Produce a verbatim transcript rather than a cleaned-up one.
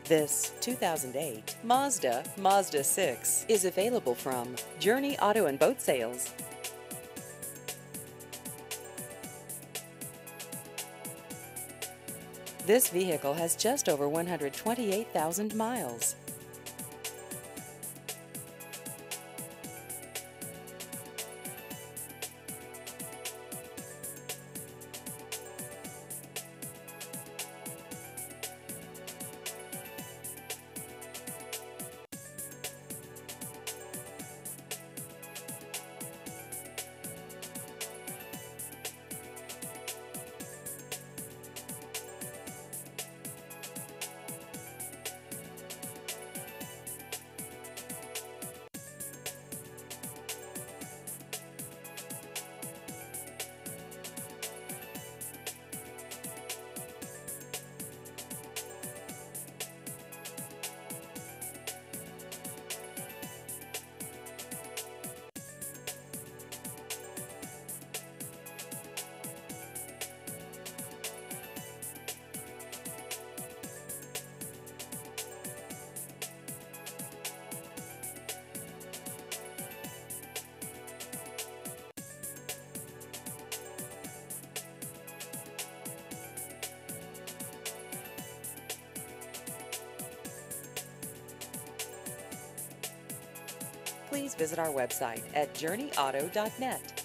This two thousand eight Mazda Mazda six is available from Journey Auto and Boat Sales. This vehicle has just over one hundred twenty-eight thousand miles. Please visit our website at journey auto dot net.